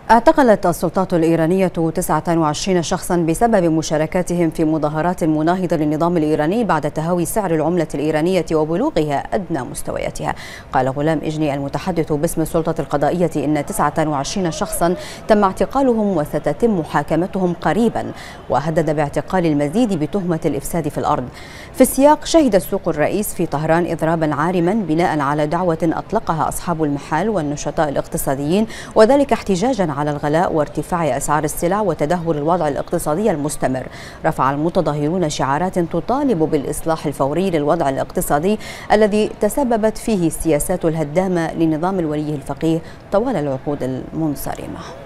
اعتقلت السلطات الإيرانية 29 شخصا بسبب مشاركتهم في مظاهرات مناهضة للنظام الإيراني بعد تهاوي سعر العملة الإيرانية وبلوغها أدنى مستوياتها. قال غلام إجني المتحدث باسم السلطة القضائية إن 29 شخصا تم اعتقالهم وستتم محاكمتهم قريبا، وهدد باعتقال المزيد بتهمة الإفساد في الأرض. في السياق، شهد السوق الرئيس في طهران إضرابا عارما بناء على دعوة أطلقها أصحاب المحال والنشطاء الاقتصاديين، وذلك احتجاجا على الغلاء وارتفاع أسعار السلع وتدهور الوضع الاقتصادي المستمر. رفع المتظاهرون شعارات تطالب بالإصلاح الفوري للوضع الاقتصادي الذي تسببت فيه السياسات الهدامة لنظام الولي الفقيه طوال العقود المنصرمة.